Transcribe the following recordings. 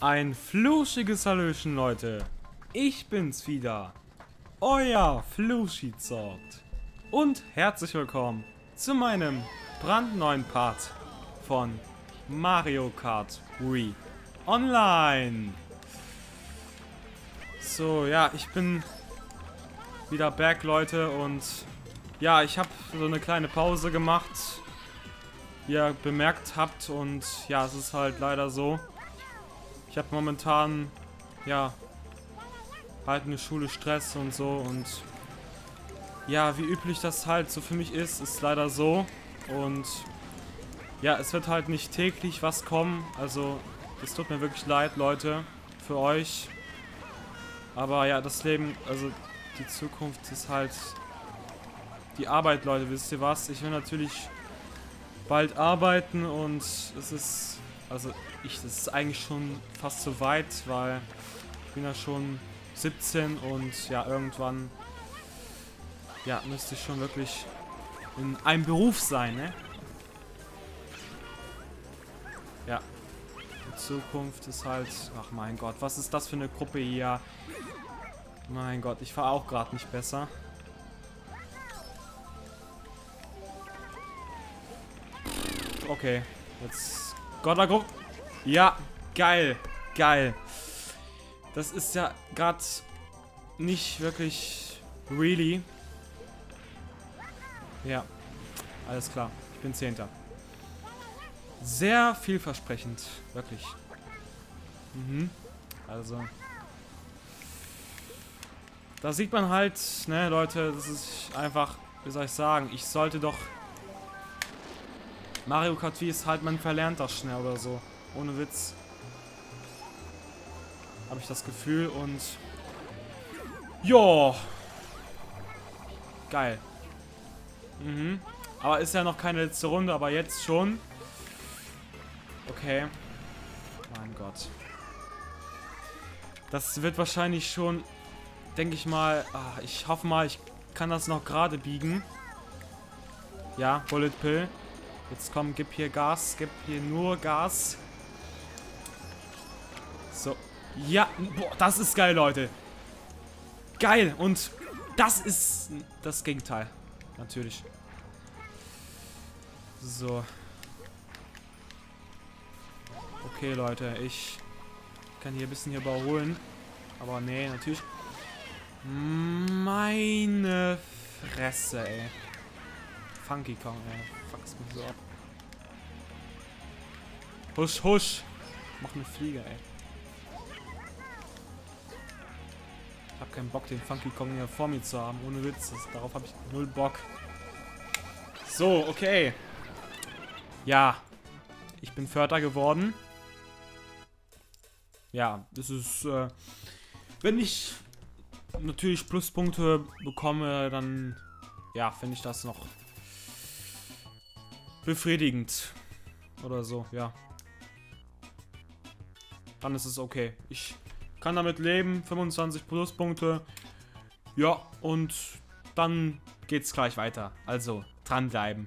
Ein fluschiges Hallöchen, Leute. Ich bin's wieder. Euer Fluschizort. Und herzlich willkommen zu meinem brandneuen Part von Mario Kart Wii Online. So, ja, ich bin wieder back, Leute. Und ja, ich habe so eine kleine Pause gemacht, wie ihr bemerkt habt. Und ja, es ist halt leider so. Ich habe momentan, ja, halt eine Schule Stress und so und ja, wie üblich das halt so für mich ist leider so und ja, es wird halt nicht täglich was kommen, also es tut mir wirklich leid, Leute, für euch, aber ja, das Leben, also die Zukunft ist halt die Arbeit, Leute, wisst ihr was? Ich will natürlich bald arbeiten und es ist, also das ist eigentlich schon fast so weit, weil ich bin ja schon 17 und ja, irgendwann ja, müsste ich schon wirklich in einem Beruf sein, ne? Ja. Die Zukunft ist halt, ach mein Gott, was ist das für eine Gruppe hier? Mein Gott, ich fahre auch gerade nicht besser. Okay, jetzt Gottlagrupp. Ja, geil, geil. Das ist ja gerade nicht wirklich really. Ja, alles klar. Ich bin 10. Sehr vielversprechend, wirklich. Also. Da sieht man halt, ne, Leute, das ist einfach, wie soll ich sagen, ich sollte doch. Mario Kart Wii ist halt, man verlernt das schnell oder so. Ohne Witz. Habe ich das Gefühl und... Jo! Geil. Aber ist ja noch keine letzte Runde, aber jetzt schon. Okay. Mein Gott. Das wird wahrscheinlich schon, denke ich mal... ich hoffe mal, ich kann das noch gerade biegen. Ja, Bullet Pill. Jetzt komm, gib hier Gas. Gib hier nur Gas. So. Ja, boah, das ist geil, Leute. Geil. Und das ist das Gegenteil. Natürlich. So. Okay, Leute. Ich kann hier ein bisschen überholen. Aber nee, natürlich. Meine Fresse, ey. Funky Kong, ey. Fuck's mich so ab. Husch, husch. Mach eine Fliege, ey. Ich hab keinen Bock, den Funky Kong hier vor mir zu haben. Ohne Witz. Darauf habe ich null Bock. So, okay. Ja. Ich bin Vierter geworden. Ja, das ist, wenn ich natürlich Pluspunkte bekomme, dann, ja, finde ich das noch befriedigend. Oder so, ja. Dann ist es okay. Ich kann damit leben. 25 Pluspunkte. Ja, und dann geht's gleich weiter. Also, dranbleiben.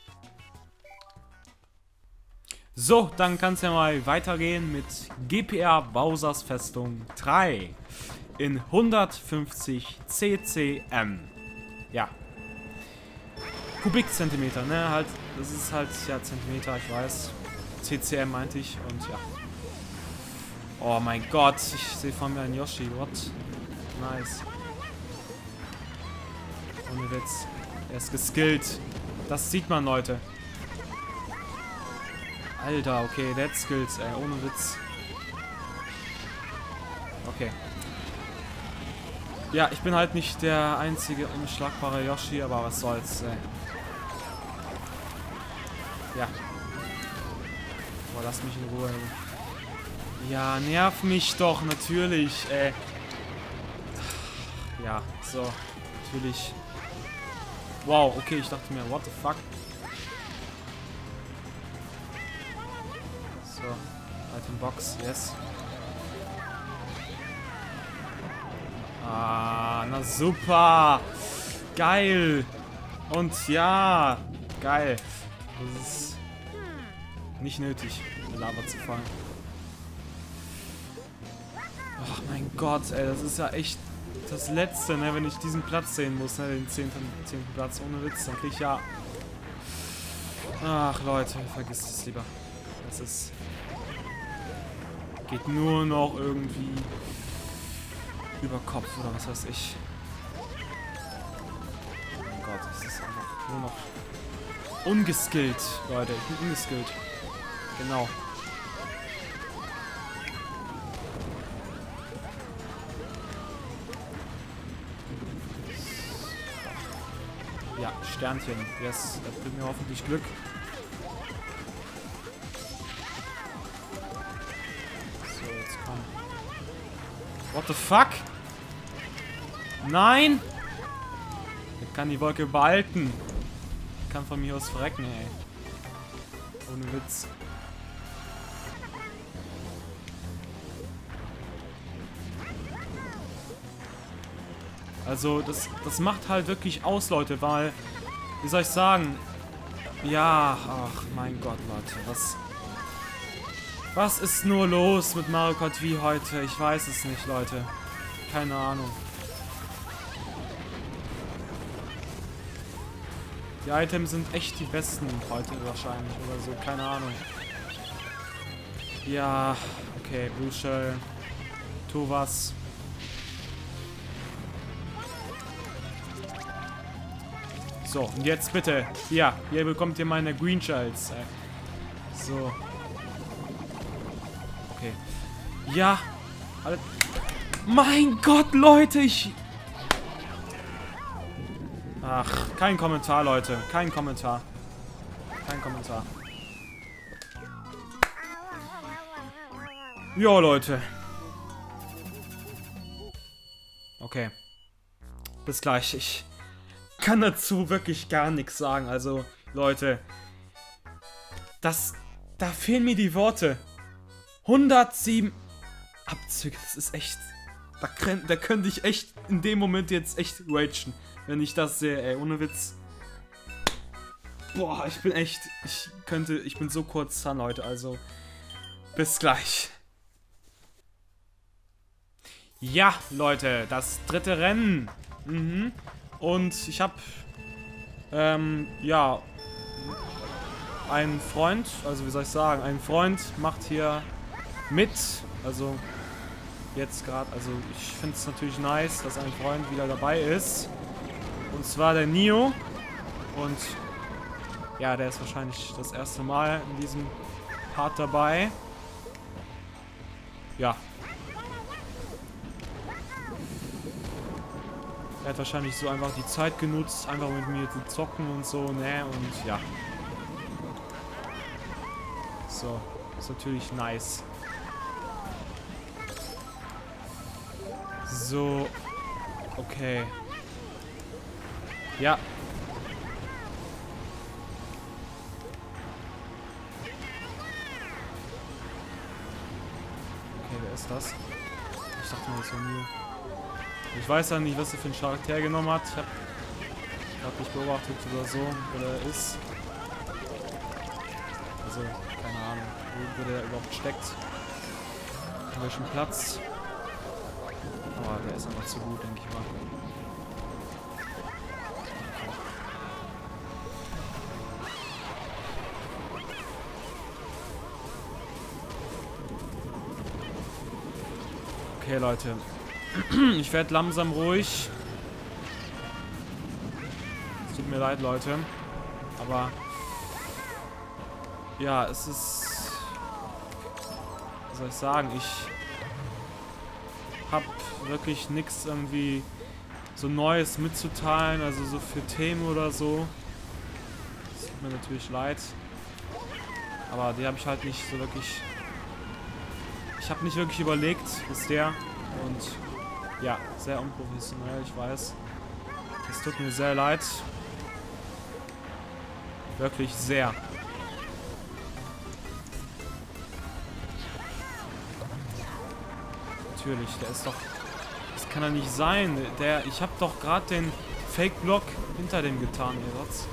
So, dann kann es ja mal weitergehen mit GPR Bowsers Festung 3 in 150 CCM. Ja. Kubikzentimeter, ne? Halt, das ist halt, ja, Zentimeter, ich weiß. CCM meinte ich und ja. Oh mein Gott, ich sehe vor mir einen Yoshi, what? Nice. Ohne Witz. Er ist geskillt. Das sieht man, Leute. Alter, okay, Dead Skills, ey, ohne Witz. Okay. Ja, ich bin halt nicht der einzige unschlagbare Yoshi, aber was soll's, ey. Ja. Boah, lass mich in Ruhe, ey. Ja, nerv mich doch, natürlich, ey. Ja, so, natürlich. Wow, okay, ich dachte mir, what the fuck? So, Item Box, yes. Ah, na super. Geil. Und ja, geil. Das ist nicht nötig, in Lava zu fallen. Gott, ey, das ist ja echt das Letzte, ne, wenn ich diesen Platz sehen muss, ne, den 10. Platz, ohne Witz, dann krieg ich ja... Ach, Leute, vergisst es lieber. Das ist... Geht nur noch irgendwie über Kopf, oder was weiß ich. Oh mein Gott, das ist einfach nur noch ungeskillt, Leute, ich bin ungeskillt. Genau. Ja, Sternchen. Yes, das bringt mir hoffentlich Glück. So, jetzt komm. What the fuck? Nein! Ich kann die Wolke behalten. Ich kann von mir aus verrecken, ey. Ohne Witz. Also, das macht halt wirklich aus, Leute, weil, wie soll ich sagen, ja, ach, mein Gott, Leute, was ist nur los mit Mario Kart Wii heute? Ich weiß es nicht, Leute. Keine Ahnung. Die Items sind echt die besten heute wahrscheinlich oder so, keine Ahnung. Ja, okay, Blue Shell, tu was. So, und jetzt bitte. Ja, hier bekommt ihr meine Green Shells. So. Okay. Ja. Alle. Mein Gott, Leute, ich... Ach, kein Kommentar, Leute. Kein Kommentar. Kein Kommentar. Jo, Leute. Okay. Bis gleich. Ich kann dazu wirklich gar nichts sagen. Also, Leute. Da fehlen mir die Worte. 107 Abzüge. Das ist echt... Da könnte ich echt in dem Moment jetzt echt ragen. Wenn ich das sehe, ey. Ohne Witz. Boah, ich bin echt... Ich bin so kurz dran, Leute. Also, bis gleich. Ja, Leute. Das dritte Rennen. Mhm. Und ich habe, ja, einen Freund, also wie soll ich sagen, ein Freund macht hier mit, also jetzt gerade, also ich finde es natürlich nice, dass ein Freund wieder dabei ist. Und zwar der Nio. Und ja, der ist wahrscheinlich das erste Mal in diesem Part dabei. Ja. Er hat wahrscheinlich so einfach die Zeit genutzt, einfach mit mir zu zocken und so, ne? Und ja. So, ist natürlich nice. So. Okay. Ja. Okay, wer ist das? Ich dachte mir, das war Nio. Ich weiß ja nicht, was er für einen Charakter genommen hat. Ich hab nicht beobachtet oder so, wo der ist. Also, keine Ahnung, wo der überhaupt steckt. An welchem Platz. Aber der ist einfach zu gut, denke ich mal. Okay, Leute. Ich werde langsam ruhig. Es tut mir leid, Leute. Aber ja, es ist... Was soll ich sagen? Ich habe wirklich nichts irgendwie so Neues mitzuteilen. Also so für Themen oder so. Es tut mir natürlich leid. Aber die habe ich halt nicht so wirklich... Ich habe nicht wirklich überlegt, bis der... Und... Ja, sehr unprofessionell, ich weiß. Es tut mir sehr leid. Wirklich sehr. Natürlich, der ist doch... Das kann ja nicht sein. Ich habe doch gerade den Fake-Block hinter dem getan, ihr Rotz.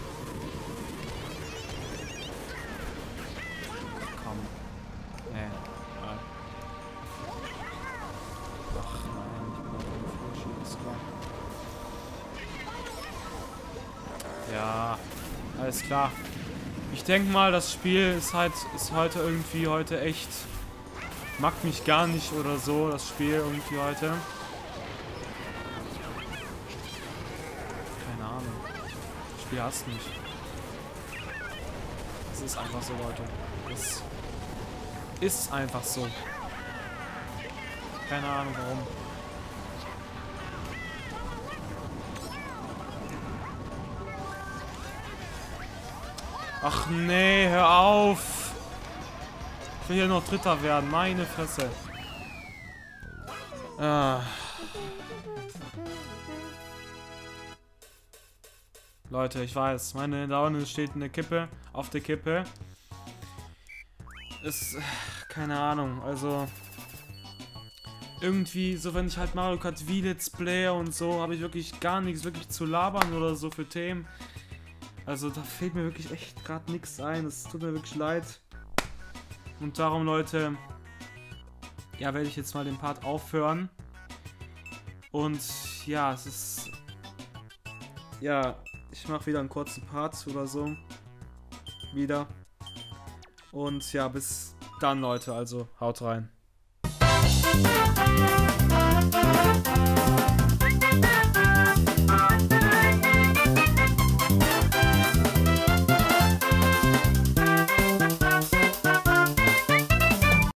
Komm. Nee. Ach, Ja, alles klar. Ich denke mal, das Spiel ist heute echt... Mag mich gar nicht oder so, das Spiel irgendwie heute. Keine Ahnung. Das Spiel hasst mich. Es ist einfach so, Leute. Es ist einfach so. Keine Ahnung warum. Ach nee, hör auf! Ich will hier noch Dritter werden, meine Fresse. Ah. Leute, ich weiß, meine Laune steht in der Kippe, auf der Kippe. Keine Ahnung, also irgendwie, so wenn ich halt Mario Kart Wii Let's Player und so, habe ich wirklich gar nichts wirklich zu labern oder so für Themen. Also da fehlt mir wirklich echt gerade nichts ein, es tut mir wirklich leid. Und darum, Leute, ja, werde ich jetzt mal den Part aufhören. Und ja, ich mache wieder einen kurzen Part oder so. Wieder. Und ja, bis dann, Leute, also haut rein.